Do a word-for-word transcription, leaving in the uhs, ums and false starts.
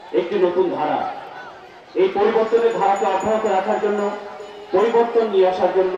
একটি নতুন ধারা। এই পরিবর্তনের ধারাকে অব্যাহত রাখার জন্য, পরিবর্তন নিয়ে আসার জন্য